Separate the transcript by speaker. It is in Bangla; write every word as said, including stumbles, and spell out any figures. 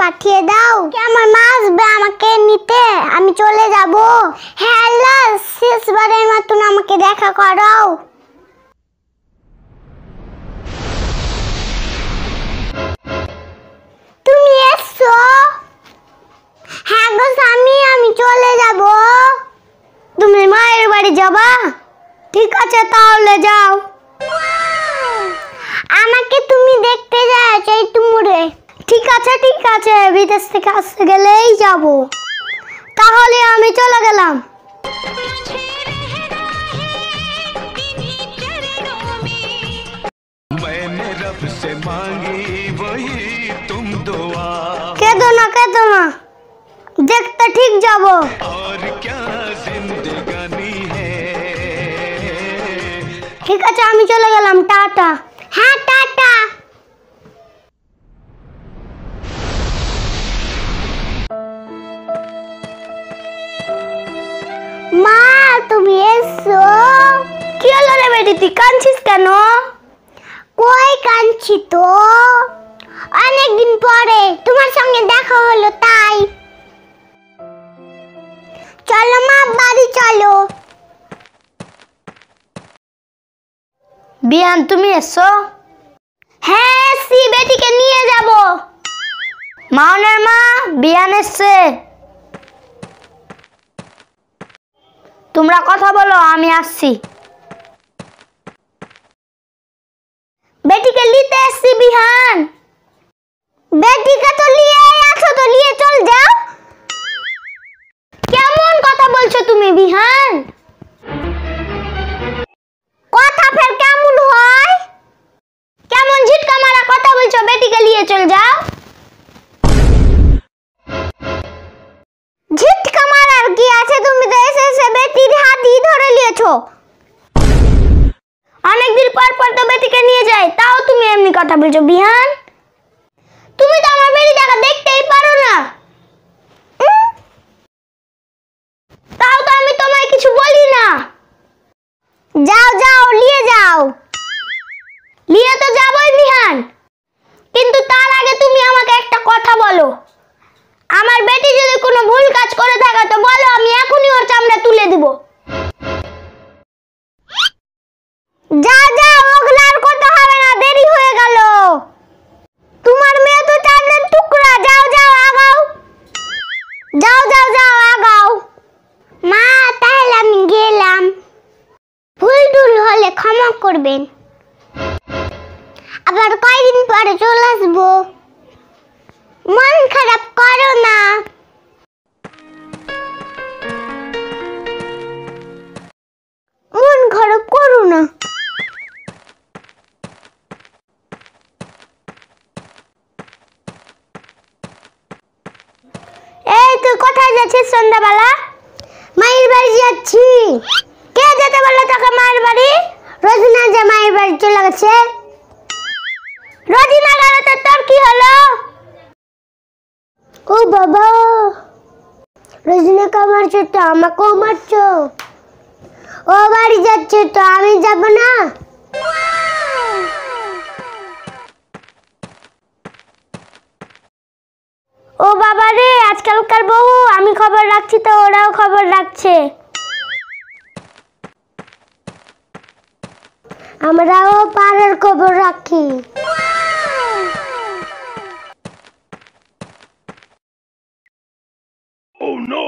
Speaker 1: পাঠিয়ে দাও। আমার মা আসবে আমাকে নিতে, আমি চলে যাব। হ্যাঁ আল্লাহ, শেষবারের মতন আমাকে দেখা করাও। তুমি এসো? হ্যাঁ গো স্বামী, আমি চলে যাব। তুমি মায়ের বাড়ি যাবা? ঠিক আছে তাহলে যাও। আমাকে তুমি দেখতে যাচ্ছ এই তুমুরে? ঠিক আছে ঠিক আছে, বিদেশ থেকে আসতে গেলেই যাব। তাহলে আমি চলে গেলাম। কেঁদো না কেঁদো না, দেখতে ঠিক যাব। ঠিক আছে আমি চলে গেলাম, টাটা। হ্যাঁ টাটা। মা তুমি এসো। কি হলো রে বেটি, তুই কাঁদছিস কেন? কই কাঁদছি তো, অনেকদিন পরে তোমার সঙ্গে দেখা হলো তাই। চলো মা বাড়ি চলো। বিয়ান তুমি এসো? হ্যাঁ এসছি, বেটিকে নিয়ে যাব। মাউনের মা, বিয়ান এসছে। তোমরা কথা বলো, আমি আসছি। বেটিকে নিতে এসছি বিহান। বেটিকে তো নিয়ে আসো, তো নিয়ে চল যাও। কেমন কথা বলছো তুমি বিহান? কথা ফের কেমন হয়? কেমন ঝিটকা মারা কথা বলছো? বেটিকে নিয়ে চল যাও। ঝিটকা মারার কি আছে? তুমি তো এসে এসে বেটির হাতই ধরে নিয়েছো। অনেকদিন পর পর তো বেটিকে নিয়ে যাই, তাও তুমি এমনি কথা বলছো বিহান। তুমি তো আমার বেটি দেখা দেখতেই পারো না। তাও তো আমি তোমায় কিছু বলি না। যাও যাও নিয়ে যাও। নিয়ে তো যাবই বিহান, কিন্তু তার আগে তুমি আমাকে একটা কথা বলো। আমার বেটি যদি কোনো ভুল কাজ করে থাকে তো বলো, আমি এখনই ওর চামড়া তুলে দিব। যাও যাও, ওগুলো আর কথা হবে না, দেরি হয়ে গেল। তোমার মেয়ে তো চাঁদের টুকরা। যাও যাও আগাও, যাও যাও যাও আগাও। মা তাহলে আমি গেলাম। ভুল টুল হলে ক্ষমা করবেন, আবার কয়দিন পরে চলে আসবো। মন খারাপ করো না। মন খারাপ করো না। এই তুই কোথায় যাচ্ছিস সন্ধ্যাবেলা? মায়ের বাড়ি যাচ্ছি। কে যেতে বললো তোকে মায়ের বাড়ি? রোজিনা যে মায়ের বাড়ি চলে গেছে। রোজিনা গেল তো তোর কি হলো? ও বাবা, রোজিনাকে মারছো তো আমাকেও মারছো। ও বাড়ি যাচ্ছে তো আমি যাব না? ও বাবা রে, আজকালকার বউ, আমি খবর রাখছি তো ওরাও খবর রাখছে। আমরাও পাড়ার খবর রাখি। Oh no!